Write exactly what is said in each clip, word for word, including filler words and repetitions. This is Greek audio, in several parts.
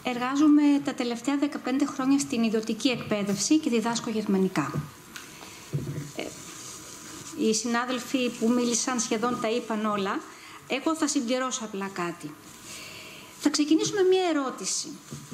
Εργάζομαι τα τελευταία δεκαπέντε χρόνια στην ιδιωτική εκπαίδευση και διδάσκω γερμανικά. Ε, οι συνάδελφοι που μίλησαν σχεδόν τα είπαν όλα. Εγώ θα συμπληρώσω απλά κάτι. Θα ξεκινήσω με μία ερώτηση.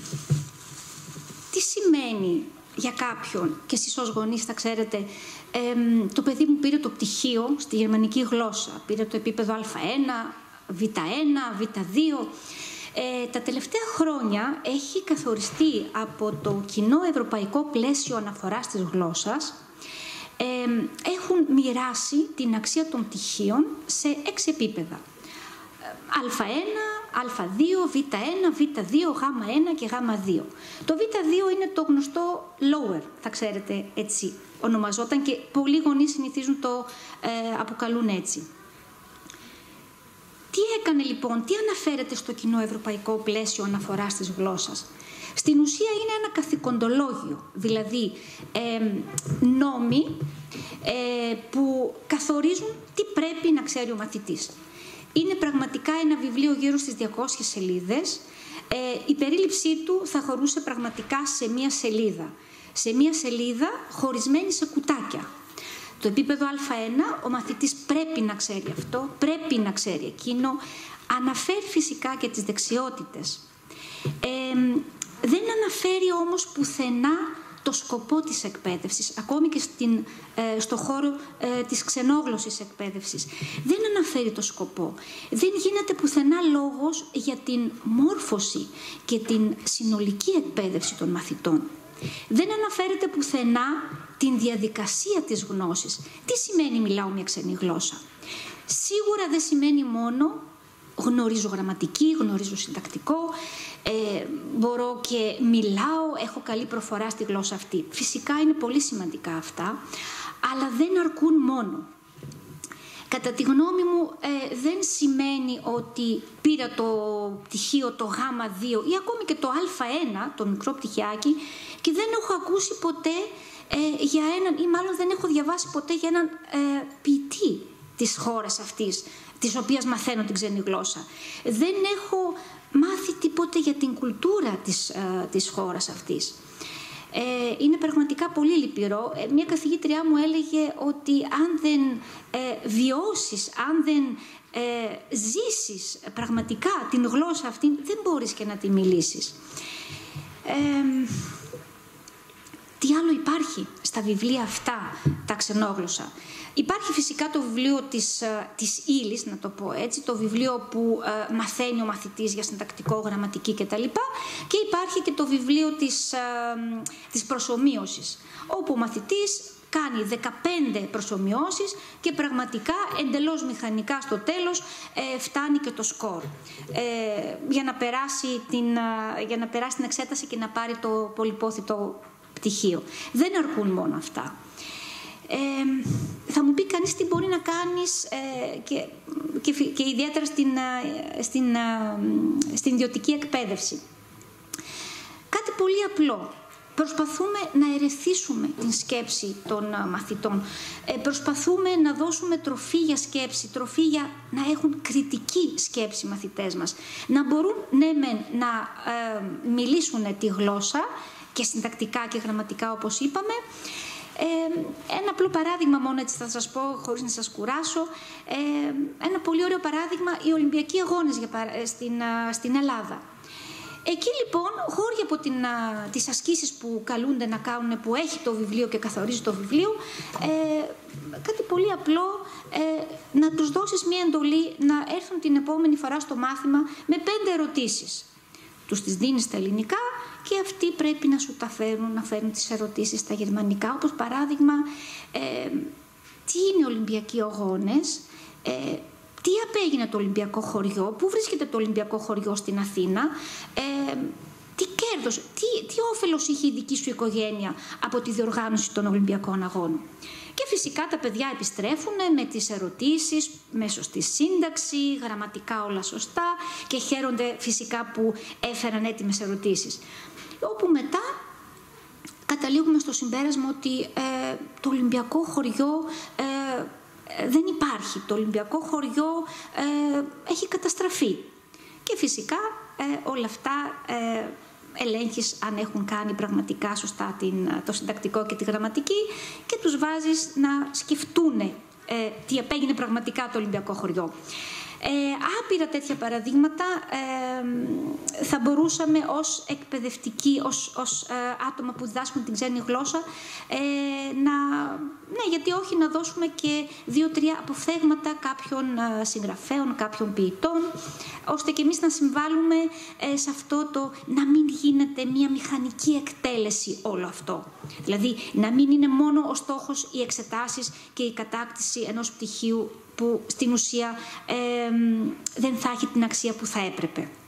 Τι σημαίνει για κάποιον, και εσείς ως γονείς θα ξέρετε, ε, το παιδί μου πήρε το πτυχίο στη γερμανική γλώσσα, πήρε το επίπεδο Α ένα, Β ένα, Β δύο. Ε, τα τελευταία χρόνια έχει καθοριστεί από το κοινό ευρωπαϊκό πλαίσιο αναφοράς της γλώσσας, ε, έχουν μοιράσει την αξία των πτυχίων σε έξι επίπεδα. Α ένα, Α δύο, Β ένα, Β δύο, Γ ένα και Γ δύο. Το Β δύο είναι το γνωστό lower, θα ξέρετε, έτσι ονομαζόταν, και πολλοί γονείς συνηθίζουν το ε, αποκαλούν έτσι. Τι έκανε λοιπόν, τι αναφέρεται στο κοινό ευρωπαϊκό πλαίσιο αναφοράς της γλώσσας? Στην ουσία είναι ένα καθηκοντολόγιο, δηλαδή ε, νόμοι ε, που καθορίζουν τι πρέπει να ξέρει ο μαθητής. Είναι πραγματικά ένα βιβλίο γύρω στις διακόσιες σελίδες. Ε, η περίληψή του θα χωρούσε πραγματικά σε μία σελίδα. Σε μία σελίδα χωρισμένη σε κουτάκια. Το επίπεδο Α ένα, ο μαθητής πρέπει να ξέρει αυτό, πρέπει να ξέρει εκείνο. Αναφέρει φυσικά και τις δεξιότητες. Ε, δεν αναφέρει όμως πουθενά το σκοπό της εκπαίδευσης, ακόμη και στην, ε, στο χώρο ε, της ξενόγλωσσης εκπαίδευσης. Δεν αναφέρει το σκοπό. Δεν γίνεται πουθενά λόγος για την μόρφωση και την συνολική εκπαίδευση των μαθητών. Δεν αναφέρεται πουθενά την διαδικασία της γνώσης. Τι σημαίνει μιλάω μια ξένη γλώσσα? Σίγουρα δεν σημαίνει μόνο γνωρίζω γραμματική, γνωρίζω συντακτικό, ε, μπορώ και μιλάω, έχω καλή προφορά στη γλώσσα αυτή. Φυσικά είναι πολύ σημαντικά αυτά, αλλά δεν αρκούν μόνο. Κατά τη γνώμη μου ε, δεν σημαίνει ότι πήρα το πτυχίο το Γ δύο ή ακόμη και το Α ένα, το μικρό πτυχιάκι, και δεν έχω ακούσει ποτέ ε, για έναν, ή μάλλον δεν έχω διαβάσει ποτέ για έναν ε, ποιητή της χώρας αυτής, της οποίας μαθαίνω την ξένη γλώσσα. Δεν έχω μάθει τίποτε για την κουλτούρα της, ε, της χώρας αυτής. Ε, είναι πραγματικά πολύ λυπηρό. Ε, μια καθηγήτριά μου έλεγε ότι αν δεν ε, βιώσεις, αν δεν ε, ζήσεις πραγματικά την γλώσσα αυτή, δεν μπορείς και να τη μιλήσεις. Ε, τι άλλο υπάρχει στα βιβλία αυτά, τα ξενόγλωσσα? Υπάρχει φυσικά το βιβλίο της, της ύλης, να το πω έτσι, το βιβλίο που ε, μαθαίνει ο μαθητής για συντακτικό, γραμματική κτλ. Και υπάρχει και το βιβλίο της, ε, της προσομοίωσης, όπου ο μαθητής κάνει δεκαπέντε προσομοιώσεις και πραγματικά εντελώς μηχανικά στο τέλος ε, φτάνει και το σκορ ε, για, να περάσει την, ε, για να περάσει την εξέταση και να πάρει το πολυπόθητο πτυχίο. Δεν αρκούν μόνο αυτά. Ε, θα μου πει κανείς τι μπορεί να κάνεις ε, και, και, και ιδιαίτερα στην, ε, στην, ε, στην ιδιωτική εκπαίδευση. Κάτι πολύ απλό. Προσπαθούμε να ερεθίσουμε την σκέψη των ε, μαθητών. Ε, προσπαθούμε να δώσουμε τροφή για σκέψη, τροφή για να έχουν κριτική σκέψη οι μαθητές μας. Να μπορούν, ναι μεν, να ε, μιλήσουν τη γλώσσα και συντακτικά και γραμματικά, όπως είπαμε. Ε, ένα απλό παράδειγμα μόνο, έτσι θα σας πω, χωρίς να σας κουράσω. Ε, ένα πολύ ωραίο παράδειγμα, οι Ολυμπιακοί Αγώνες για, στην, στην Ελλάδα. Εκεί λοιπόν, χώρια από την, τις ασκήσεις που καλούνται να κάνουν, που έχει το βιβλίο και καθορίζει το βιβλίο, ε, κάτι πολύ απλό, ε, να τους δώσεις μια εντολή να έρθουν την επόμενη φορά στο μάθημα με πέντε ερωτήσεις. Τους τις δίνεις στα ελληνικά και αυτοί πρέπει να σου τα φέρουν, να φέρουν τις ερωτήσεις στα γερμανικά, όπως παράδειγμα, ε, τι είναι Ολυμπιακοί Αγώνες, ε, τι απέγινε το Ολυμπιακό χωριό, πού βρίσκεται το Ολυμπιακό χωριό στην Αθήνα, ε, τι κέρδος, τι, τι όφελος είχε η δική σου οικογένεια από τη διοργάνωση των Ολυμπιακών Αγώνων. Και φυσικά τα παιδιά επιστρέφουν με τις ερωτήσεις, με σωστή σύνταξη, γραμματικά όλα σωστά, και χαίρονται φυσικά που έφεραν έτοιμες ερωτήσεις. Όπου μετά καταλήγουμε στο συμπέρασμα ότι ε, το Ολυμπιακό χωριό ε, δεν υπάρχει. Το Ολυμπιακό χωριό ε, έχει καταστραφεί. Και φυσικά ε, όλα αυτά ε, ελέγχεις αν έχουν κάνει πραγματικά σωστά την, το συντακτικό και τη γραμματική και τους βάζεις να σκεφτούν ε, τι επέγινε πραγματικά το Ολυμπιακό χωριό. Ε, άπειρα τέτοια παραδείγματα ε, θα μπορούσαμε ως εκπαιδευτικοί, ως, ως ε, άτομα που διδάσκουν την ξένη γλώσσα ε, να, ναι, γιατί όχι να δώσουμε και δύο-τρία αποφθέγματα κάποιων ε, συγγραφέων, κάποιων ποιητών, ώστε και εμείς να συμβάλλουμε ε, σε αυτό το να μην γίνεται μια μηχανική εκτέλεση όλο αυτό. Δηλαδή να μην είναι μόνο ο στόχος οι εξετάσεις και η κατάκτηση ενός πτυχίου που στην ουσία ε, δεν θα έχει την αξία που θα έπρεπε.